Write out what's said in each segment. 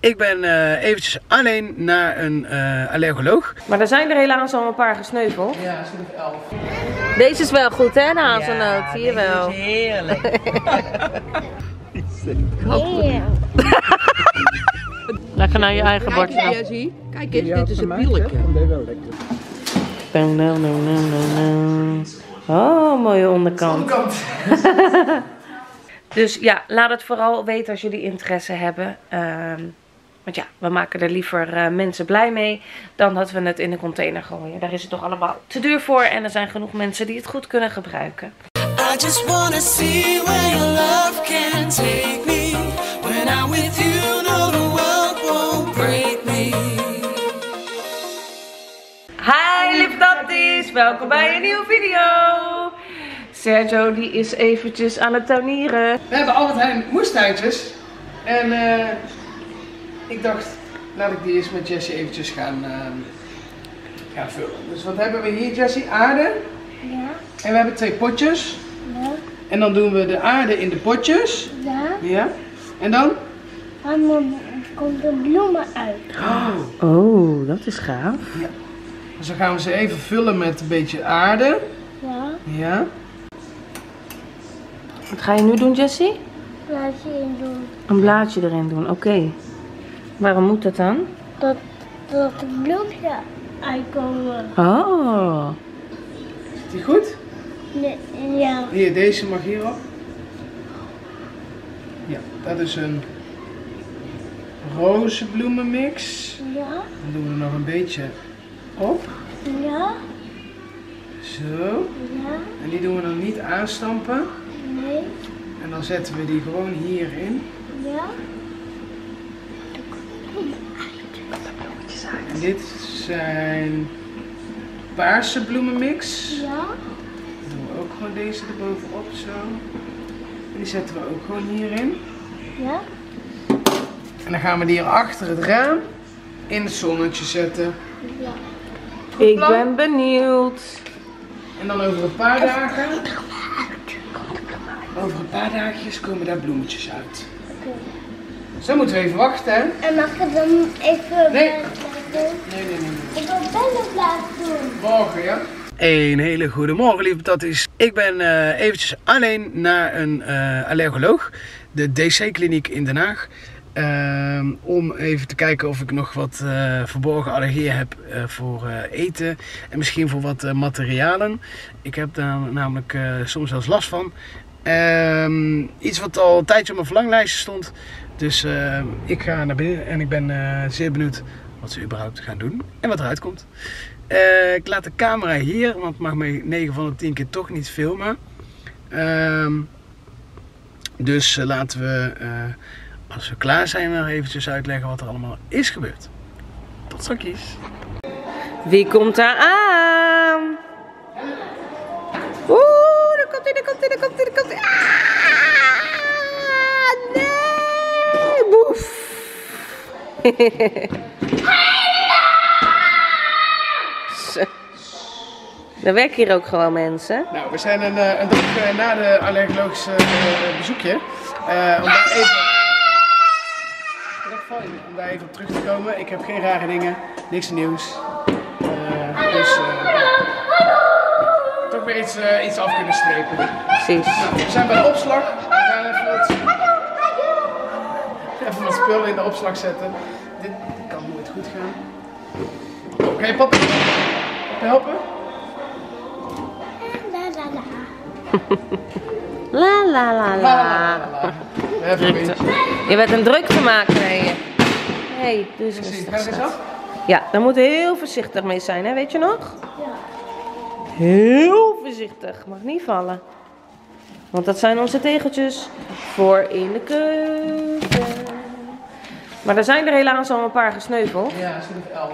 Ik ben eventjes alleen naar een allergoloog. Maar er zijn er helaas al een paar gesneuveld. Ja, stuk 11. Deze is wel goed, hè, de hazelnoot, zie je wel. Is heerlijk. Lekker naar je eigen Kijk bordje. eens, Jessie. Kijk eens, dit is een pieletje. Oh, mooie onderkant. Onderkant. Dus ja, laat het vooral weten als jullie interesse hebben. Want ja, we maken er liever mensen blij mee dan dat we het in de container gooien. Daar is het toch allemaal te duur voor en er zijn genoeg mensen die het goed kunnen gebruiken. I just wanna see where your love can take me. When I'm with you, no, the world won't break me. Hi lieve tanties, welkom bij een nieuwe video. Sergio die is eventjes aan het tuinieren. We hebben Albert Heijn moestuintjes. En ik dacht, laat ik die eens met Jessie eventjes gaan vullen. Dus wat hebben we hier, Jessie? Aarde. Ja. En we hebben 2 potjes. Ja. En dan doen we de aarde in de potjes. Ja. Ja. En dan? Dan komt de bloemen uit. Oh, dat is gaaf. Ja. Dus dan gaan we ze even vullen met een beetje aarde. Ja. Ja. Wat ga je nu doen, Jessie? Laat je in doen. Een blaadje erin doen, oké. Waarom moet dat dan? Dat de bloempjes uitkomen. Oh. Is die goed? Nee, ja. Hier, deze mag hierop. Ja, dat is een rozenbloemenmix. Ja. Dan doen we er nog een beetje op. Ja. Zo. Ja. En die doen we dan niet aanstampen. Nee. En dan zetten we die gewoon hierin. Ja. En dit zijn paarse bloemenmix. Ja. Dan doen we ook gewoon deze erbovenop zo. En die zetten we ook gewoon hierin. Ja. En dan gaan we die hier achter het raam in het zonnetje zetten. Ja. Ik ben benieuwd. En dan over een paar dagen. Over een paar dagjes komen daar bloemetjes uit. Oké. Zo moeten we even wachten, hè? En mag ik dan even Nee. doen? Nee. Ik wil bellenblaad doen. Morgen, ja? Een hele goede morgen, lieve patatjes. Ik ben eventjes alleen naar een allergoloog. De DC-kliniek in Den Haag. Om even te kijken of ik nog wat verborgen allergieën heb voor eten. En misschien voor wat materialen. Ik heb daar namelijk soms zelfs last van. Iets wat al een tijdje op mijn verlanglijstje stond. Dus ik ga naar binnen en ik ben zeer benieuwd wat ze überhaupt gaan doen en wat eruit komt. Ik laat de camera hier, want het mag mij 9 van de 10 keer toch niet filmen. Dus laten we, als we klaar zijn, nog eventjes uitleggen wat er allemaal is gebeurd. Tot straks. Wie komt daar aan? Oeh, daar komt hij, daar komt hij, daar komt hij, daar komt hij. Ah, nee, boef. Zo. Er werken hier ook gewoon mensen. Nou, we zijn een dag na de allergologische bezoekje. Om daar even op terug te komen. Ik heb geen rare dingen, niks nieuws. Dus toch weer iets af kunnen strepen. Precies. We zijn bij de opslag. We gaan even wat spullen in de opslag zetten. Dit kan nooit goed gaan. Oké, papa helpen? La la La la. la la la. Drukte. Je bent een drukte maken, nee. Hey, doe eens Precies, rustig. ga eens af. Ja, daar moet je heel voorzichtig mee zijn, hè? Weet je nog? Ja. Heel voorzichtig, mag niet vallen. Want dat zijn onze tegeltjes voor in de keuken. Maar er zijn er helaas al een paar gesneuveld. Ja, stuk 11.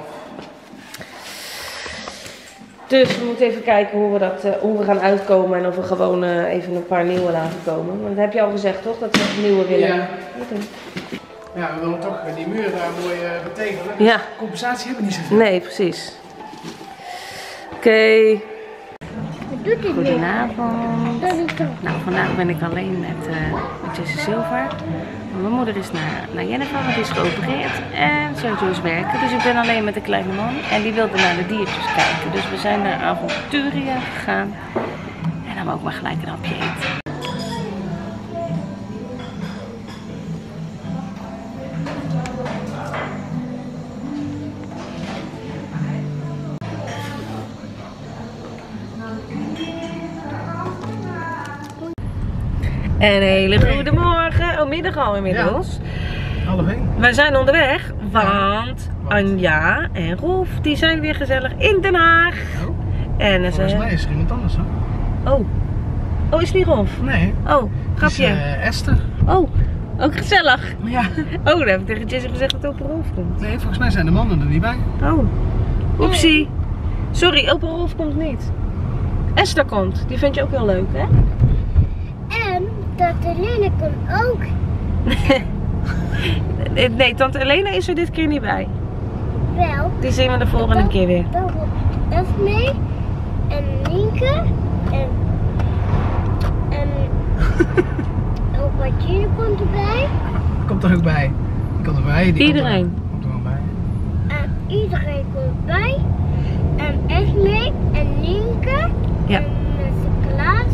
Dus we moeten even kijken hoe we gaan uitkomen en of we gewoon even een paar nieuwe laten komen. Want dat heb je al gezegd, toch? Dat we nieuwe willen. Ja. Oké. Ja, we willen toch die muur daar mooi betegelen. Ja. Compensatie hebben we niet zoveel. Nee, precies. Oké. Wat doet dit weer? Goedenavond. Dat is Nou, vandaag ben ik alleen met Jesse Silver. Mijn moeder is naar Jennifer, want die is geopereerd. En Sergio is werken, dus ik ben alleen met de kleine man. En die wilde naar de diertjes kijken. Dus we zijn naar Avonturia gegaan. En dan wou ik maar gelijk een hapje eten. Een hele goede morgen. Oh, middag al inmiddels. Ja, 12:30. We zijn onderweg, want Anja en Rolf die zijn weer gezellig in Den Haag. Oh. En Volgens mij is er iemand anders, hoor. Oh. Oh, is het niet Rolf? Nee. Oh, grapje. Het is, Esther. Oh, ook gezellig. Ja. Oh, dan heb ik tegen Jesse gezegd dat opa Rolf komt. Nee, volgens mij zijn de mannen er niet bij. Oh. Oepsie. Sorry, opa Rolf komt niet. Esther komt. Die vind je ook heel leuk, hè? En tante Helene komt ook. Nee, tante Elena is er dit keer niet bij. Wel. Die zien we de volgende keer weer. Dan komt Esme en Nienke en opa Gino komt erbij. Komt er ook bij. Die komt erbij. Die Iedereen. Komt er gewoon bij. En iedereen komt bij. En Esme en Nienke Ja. en Sinterklaas.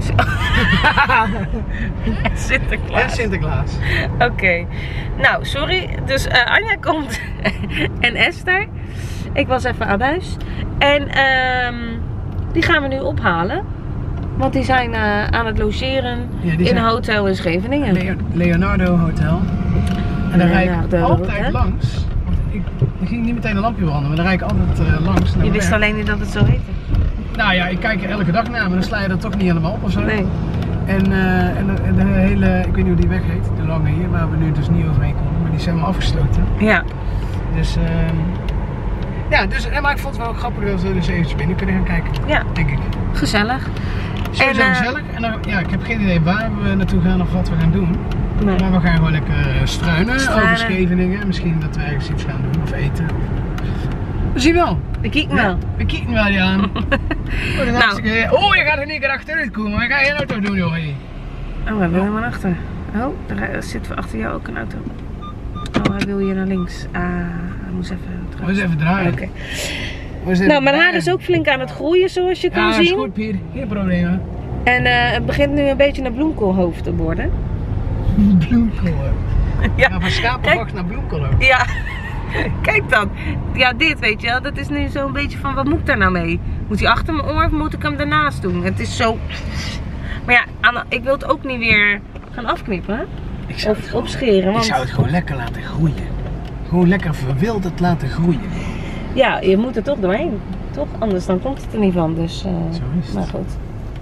En Sinterklaas. Sinterklaas. Oké. Nou, sorry. Dus Anja komt en Esther. Ik was even aan huis. En die gaan we nu ophalen. Want die zijn aan het logeren Ja, die in zijn- een hotel in Scheveningen. Leonardo Hotel. En daar rijd ik Leonardo, altijd hè? langs. Want ik ging niet meteen een lampje branden, maar daar rijd ik altijd langs. naar Je mijn wist werk. alleen niet dat het zo heette. Nou ja, ik kijk er elke dag naar, maar dan sla je er toch niet helemaal op of zo. Nee. En de hele, ik weet niet hoe die weg heet, de lange hier, waar we nu dus niet overheen komen, maar die is helemaal afgesloten. Ja. Dus, ja, maar ik vond het wel grappig dat we dus eventjes binnen kunnen gaan kijken, Ja. denk ik. Gezellig. Sowieso En, gezellig. En dan, ja, ik heb geen idee waar we naartoe gaan of wat we gaan doen. Nee. Maar we gaan gewoon lekker struinen Struinen. over Scheveningen. Misschien dat we ergens iets gaan doen of eten. We zien wel. We kijken wel. We kijken wel, Jan. Oh, je gaat er niet keer achteruit komen. Wat ga je nou toch doen, joh? Oh, we hebben helemaal achter. Oh, daar zitten we achter jou ook een auto. Oh, hij wil hier naar links. Ah, hij moest even terug. We eens even draaien. Oké. We eens even Nou, mijn haar draaien. is ook flink aan het groeien, zoals je kan Ja, is zien. goed, Pier. Geen problemen. En het begint nu een beetje een bloemkoolhoofd te worden. Bloemkool. Ja. Ja, van schapenvacht naar bloemkool. Ja, kijk dan. Ja, dit weet je wel. Dat is nu zo'n beetje van, wat moet ik daar nou mee? Moet hij achter mijn oor of moet ik hem daarnaast doen? Het is zo... Maar ja, ik wil het ook niet weer gaan afknippen. Of opscheren. Ik Want zou het gewoon lekker laten groeien. Gewoon lekker verwilderd laten groeien. ja, je moet er toch doorheen. Toch? Anders dan komt het er niet van. Dus, Zo is het. maar goed.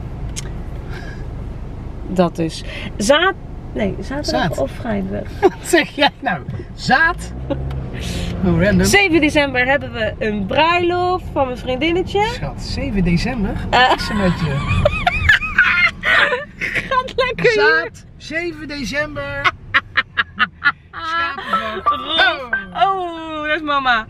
Dat dus. Zaterdag Zaad. of vrijdag? Wat zeg jij nou? Zaad? Oh, random. 7 december hebben we een bruiloft van mijn vriendinnetje. Schat, 7 december? Wat is er met je? Gaat lekker hier. Zaad, 7 december. Schapenvacht. Oh, dat is mama.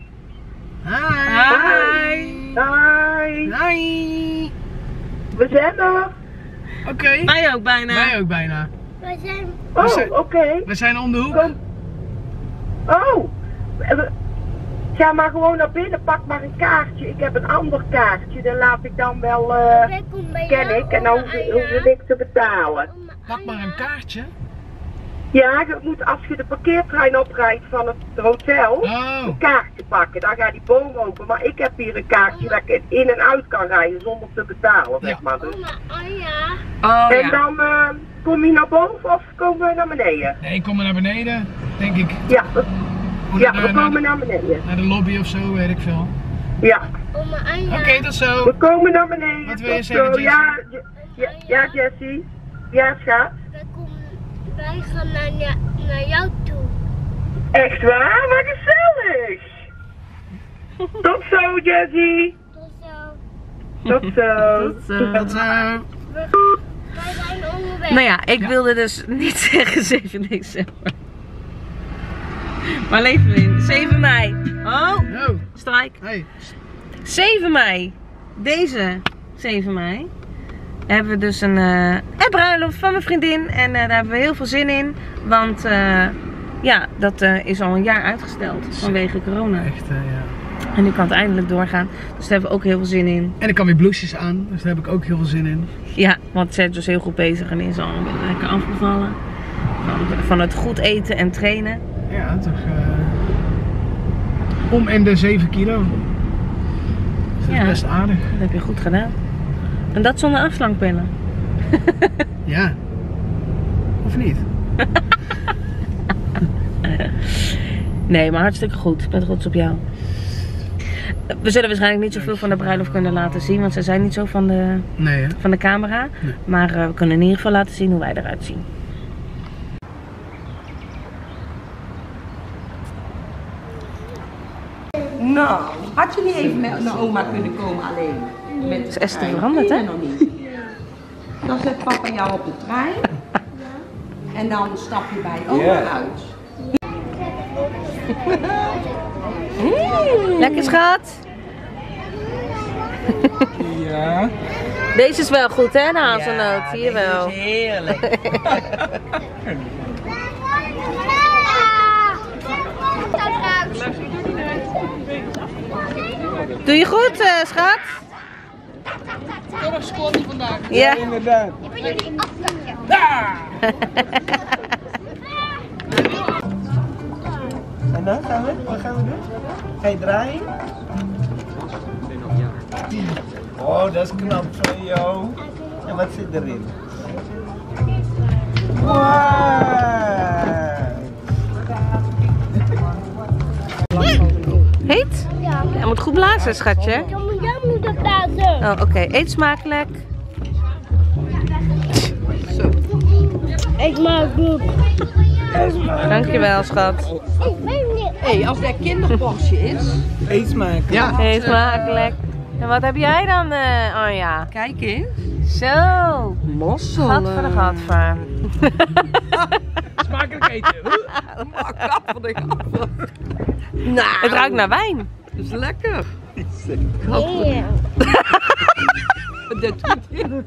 Hi. Hi, Hi. we zijn er. Oké. Wij ook bijna. Wij ook bijna. We zijn Oh, oké. We zijn om de hoek. Kom. Oh, ga maar gewoon naar binnen, pak maar een kaartje. Ik heb een ander kaartje, dan laat ik dan wel, wij komen bij ken jou, ik en dan oma hoef Anja. ik te betalen. Oma Pak maar Anja. een kaartje. Ja, je moet als je de parkeertrein oprijdt van het hotel, Oh. een kaartje pakken. Dan gaat die boom open. Maar ik heb hier een kaartje dat ik in en uit kan rijden zonder te betalen, zeg Ja. maar. Dus. Oma Anja. Oh En ja. dan kom je naar boven of komen we naar beneden? Nee, ik kom maar naar beneden, denk ik. Ja, Moet ja, ik we komen naar beneden. naar de lobby of zo, weet ik veel. Ja, Oma Anja. Oké, tot zo. we komen naar beneden. Wat wil je Tot zeggen, zo. Jessie? Ja, Jessie. Ja, schat. Wij gaan naar jou toe. Echt waar? Wat gezellig! Tot zo, Jessie! Tot zo. Tot zo! Tot zo. Wij zijn onderweg. Nou ja, ik wilde dus niet zeggen 7 december. Maar leven we in. 7 mei. Oh, Oh, strijk. hey. 7 mei. Deze 7 mei hebben we dus een bruiloft van mijn vriendin. En daar hebben we heel veel zin in. Want ja, dat is al een jaar uitgesteld vanwege corona. Echt, ja. En nu kan het eindelijk doorgaan. Dus daar hebben we ook heel veel zin in. En ik kan weer blouses aan, dus daar heb ik ook heel veel zin in. Ja, want zij is dus heel goed bezig en is al lekker afgevallen. Van het goed eten en trainen. Ja, toch om en de 7 kilo. Dat is best aardig. Dat heb je goed gedaan. En dat zonder afslankpillen. Ja. Of niet? Nee, maar hartstikke goed. Ik ben trots op jou. We zullen waarschijnlijk niet zoveel van de bruiloft kunnen laten zien, want ze zijn niet zo van de camera. Nee. Maar we kunnen in ieder geval laten zien hoe wij eruit zien. Nou, had je niet even naar oma kunnen komen alleen? Met is Esther veranderd, hè? Nog niet. Dan zet papa jou op de trein. En dan stap je bij oma uit. Lekker schat. Ja. Deze is wel goed, hè, de hazelnoot. Zie je wel. Deze is heerlijk. Doe je goed, schat? Toch nog squatty vandaag. Ja. Inderdaad. Ik wil jullie afpakken. En dan gaan we, wat gaan we doen? Ga je draaien? Oh, dat is knap van jou. En wat zit erin? Heet? Ja. Je moet goed blazen, schatje. Jij moet het blazen. Oh, oké. Eet smakelijk. Ik maak het. Dankjewel, schat. Ik weet niet. Hé, als dat kinderborstje is. Eet smaak. Ja. Eet smakelijk. En wat heb jij dan, Anja? Kijk eens. Zo. Mosselen. Gat voor de gatver. Smakelijk eten. Gat voor de gatver. Nou, Het ruikt naar wijn. dat is lekker. Nee. Dat doet hij.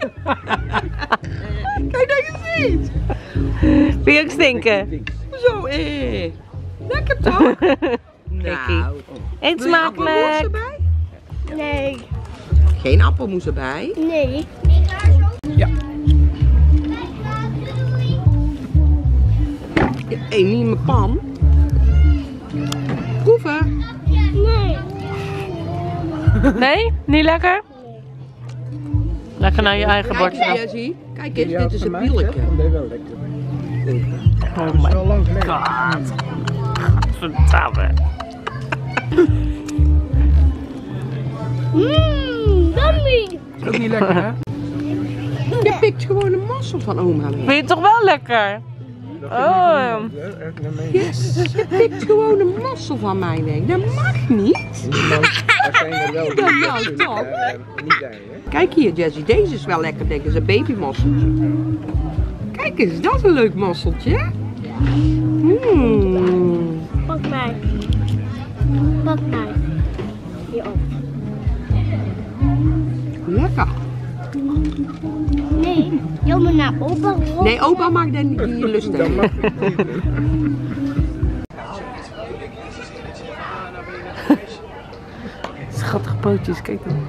Kijk dat gezicht. Vind je ook stinken? Zo, lekker toch? Kikkie. Eet Wil je appelmoes smakelijk. erbij? Nee. Geen appelmoes erbij. Nee. Niet in mijn pan. Proeven. Nee. Nee? Niet lekker? Lekker naar je eigen bordje. Kijk eens, Jessie. Kijk eens, dit is een pieletje. Dat is wel lekker. Oh my Wel lang geleden. god. Verdamme. Dummy. Ook niet lekker, hè? Je pikt gewoon een mossel van oma mee. Vind je het toch wel lekker? Oh. Yes, je pikt gewoon een mossel van mij weg. Dat mag niet. Dat zijn er wel Dat nou toch. niet zijn, hè? Kijk hier, Jessie. Deze is wel lekker, denk ik. Dat is een babymosseltje. Kijk eens, dat is een leuk mosseltje. Pak mij. Pak mij. Hierop. Lekker. Nee. Jammer naar opa. Nee, opa mag dat niet, die lust hebben. Schattige pootjes, kijk dan.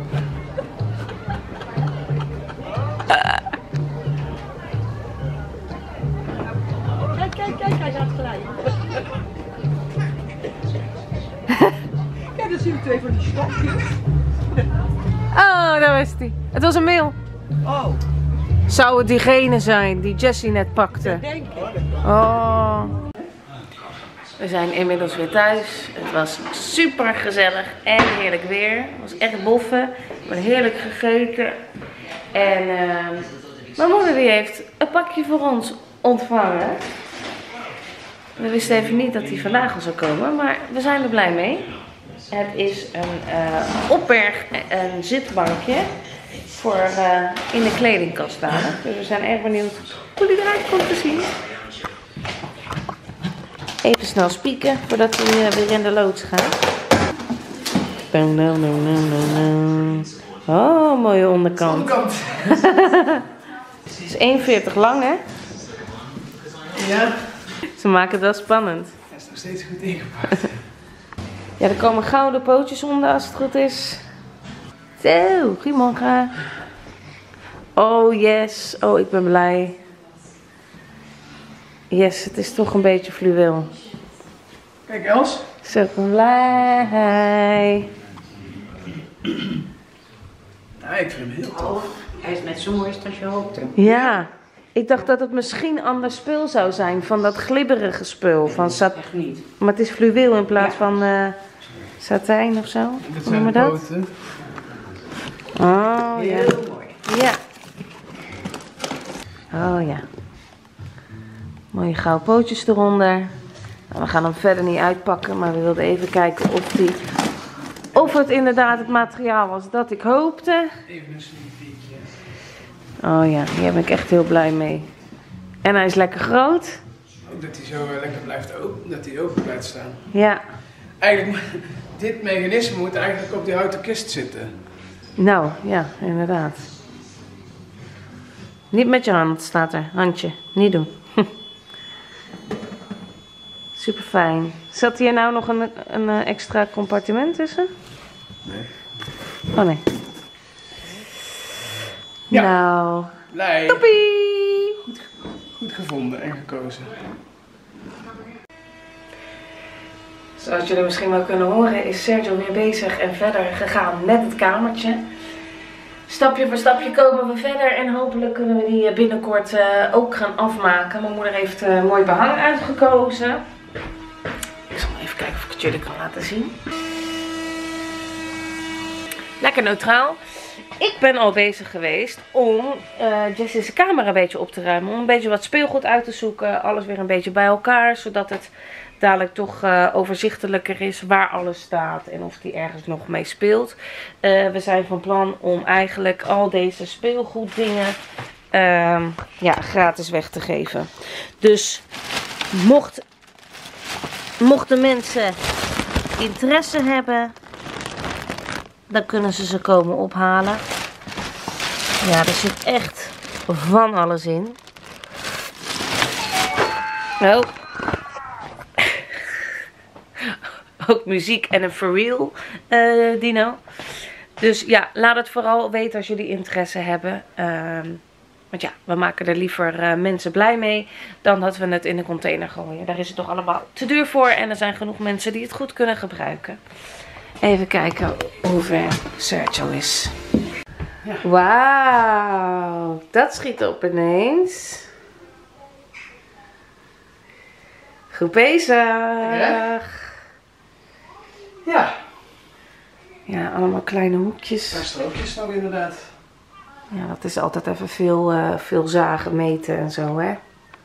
Kijk, hij gaat gelijk. Kijk, dan zien we twee van die stokjes. Oh, daar was die. Het was een mail. Oh, Zou het diegene zijn die Jessie net pakte? denk ik. Oh. We zijn inmiddels weer thuis. Het was super gezellig en heerlijk weer. Het was echt boffen. We hebben heerlijk gegeten. En mijn moeder die heeft een pakje voor ons ontvangen. We wisten even niet dat die vandaag al zou komen, maar we zijn er blij mee. Het is een opberg, een zitbankje voor in de kledingkast staan. Dus we zijn erg benieuwd hoe die eruit komt te zien. Even snel spieken voordat hij weer in de loods gaat. Oh, mooie onderkant. Onderkant. Het is 1,40 lang, hè? Ja. Ze maken het wel spannend. Hij is nog steeds goed ingepakt. Ja, er komen gouden pootjes onder als het goed is. Zo, goedemorgen. Oh, yes. Oh, ik ben blij. Yes, het is toch een beetje fluweel. Kijk, Els. Zo, ik ben blij. Ja, ik vind hem heel tof. Hij is net zo mooi als je hoopte. Ja, ik dacht dat het misschien ander spul zou zijn. Van dat glibberige spul. Van Echt niet. maar het is fluweel in plaats van satijn of zo. Dit Hoe noem je zijn de dat? poten. Oh, ja. Heel mooi. Ja. Oh ja. Mooie gouden pootjes eronder. Nou, we gaan hem verder niet uitpakken, maar we wilden even kijken of het inderdaad het materiaal was dat ik hoopte. Even een sneak peekje. Oh ja, hier ben ik echt heel blij mee. En hij is lekker groot. Ook dat hij zo lekker blijft open, dat hij open blijft staan. Ja. Eigenlijk, dit mechanisme moet eigenlijk op die houten kist zitten. Nou, ja, inderdaad. Niet met je hand staat er. Handje. Niet doen. Super fijn. Zat hier nou nog een extra compartiment tussen? Nee. Oh nee. Ja. Nou. Nee. Toppie! Goed gevonden en gekozen. Zoals jullie misschien wel kunnen horen is Sergio weer bezig en verder gegaan met het kamertje. Stapje voor stapje komen we verder en hopelijk kunnen we die binnenkort ook gaan afmaken. Mijn moeder heeft mooi behang uitgekozen. Ik zal maar even kijken of ik het jullie kan laten zien. Lekker neutraal. Ik ben al bezig geweest om Jessie's kamer een beetje op te ruimen. Om een beetje wat speelgoed uit te zoeken. Alles weer een beetje bij elkaar. Zodat het dadelijk toch overzichtelijker is waar alles staat. En of die ergens nog mee speelt. We zijn van plan om eigenlijk al deze speelgoeddingen ja, gratis weg te geven. Dus mochten mensen interesse hebben, dan kunnen ze komen ophalen. Ja, er zit echt van alles in. Oh. Ook muziek en een for real dino. Dus ja, laat het vooral weten als jullie interesse hebben. Want ja, we maken er liever mensen blij mee dan dat we het in de container gooien. Daar is het toch allemaal te duur voor en er zijn genoeg mensen die het goed kunnen gebruiken. Even kijken hoe ver Sergio is. Ja. Wauw, dat schiet op ineens. Goed bezig. Ja. Ja, allemaal kleine hoekjes. Paar strookjes nog inderdaad. Ja, dat is altijd even veel zagen, meten en zo, hè.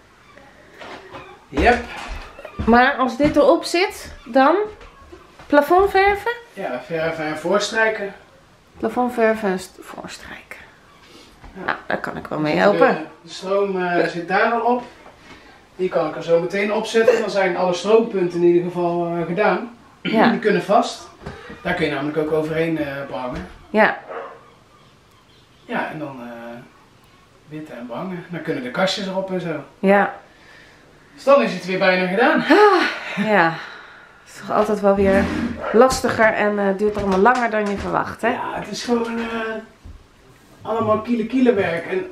Yep. Maar als dit erop zit, dan plafond verven? Ja, verven en voorstrijken. Plafond verven en voorstrijken. Ja. Nou, daar kan ik wel mee Dus helpen. De stroom zit daar al op. Die kan ik er zo meteen opzetten. Dan zijn alle stroompunten in ieder geval gedaan. Ja. Die kunnen vast. Daar kun je namelijk ook overheen bangen. Ja. Ja, en dan wit en bangen. Dan kunnen de kastjes erop en zo. Ja. Dus dan is het weer bijna gedaan. Ja. Het is toch altijd wel weer lastiger en duurt allemaal langer dan je verwacht, hè? Ja, het is gewoon allemaal kiele werk. En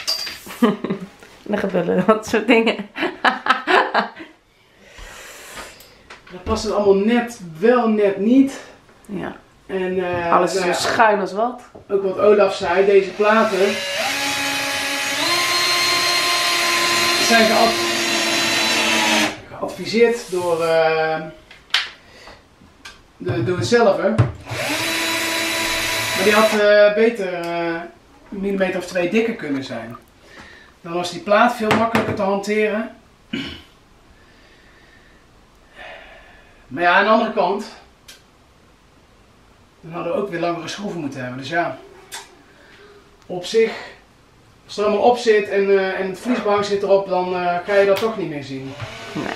Er gebeuren dat soort dingen. dan past het allemaal net, wel net niet. Ja. En, Alles is nou zo ja, schuin als wat. ook wat Olaf zei, deze platen zijn geadviseerd door hetzelf. Maar die had beter een millimeter of 2 dikker kunnen zijn. Dan was die plaat veel makkelijker te hanteren. Maar ja, aan de andere kant, dan hadden we ook weer langere schroeven moeten hebben. Dus ja, op zich, als het er allemaal op zit en het vliesbehang zit erop, dan ga je dat toch niet meer zien. Nee.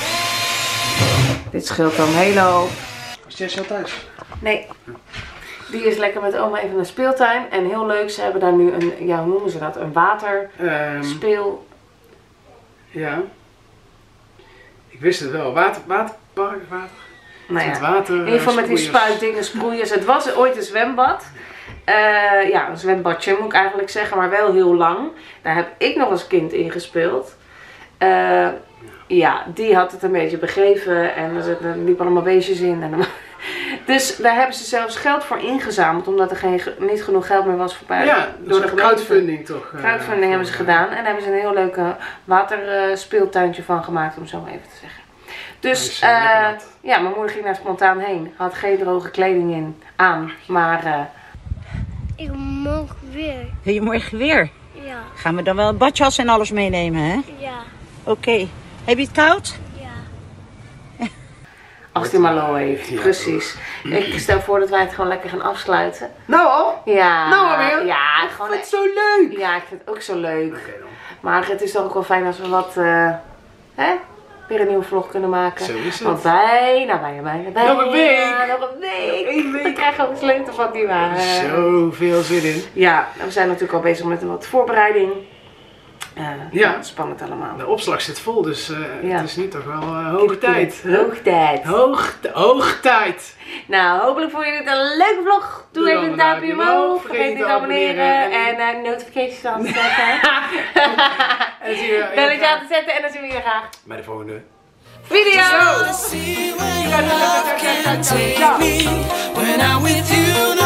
Dit scheelt dan een hele hoop. Was Jess al thuis? Nee. Die is lekker met oma even in de speeltuin. En heel leuk, ze hebben daar nu een, ja, hoe noemen ze dat? Een waterspeel. Ja. Ik wist het wel. Waterpark, water. Nou ja, Water, in ieder geval met die sproeiers. spuitdingen, sproeiers. Het was ooit een zwembad. Ja, een zwembadje moet ik eigenlijk zeggen, maar wel heel lang. Daar heb ik nog als kind in gespeeld. Ja, die had het een beetje begeven en er liepen allemaal beestjes in. En dus daar hebben ze zelfs geld voor ingezameld, omdat er niet genoeg geld meer was voor door de crowdfunding toch? Crowdfunding hebben ze gedaan en daar hebben ze een heel leuk waterspeeltuintje van gemaakt, om zo maar even te zeggen. Dus ja, mijn moeder ging daar spontaan heen. Had geen droge kleding aan, maar... Ik mag weer. Wil je morgen weer? Ja. Gaan we dan wel een badjas en alles meenemen, hè? Ja. Oké. Heb je het koud? Ja. Als die Malo heeft, ja, precies. Ik stel voor dat wij het gewoon lekker gaan afsluiten. Nou al? Ja. Nou alweer? Ja, ik gewoon... vind het zo leuk. Ja, ik vind het ook zo leuk. Okay, dan. Maar het is toch ook wel fijn als we wat, weer een nieuwe vlog kunnen maken. Zo is het. Want bijna. Nog een week. Nog een week. 1 week. We krijgen ook een sleutel van die waar. Zoveel zin in. Ja, we zijn natuurlijk al bezig met een wat voorbereiding. Ja. Spannend allemaal. De opslag zit vol, dus Ja. het is nu toch wel hoog tijd. Hoog tijd. Hoog tijd. Nou, hopelijk vond je dit een leuke vlog. Doe even een duimpje omhoog. Vergeet niet te abonneren. En notifications aan te zetten. En zie je Belletje aan te zetten en dan zien we je graag bij de volgende video. See where your love can take me when I'm with you.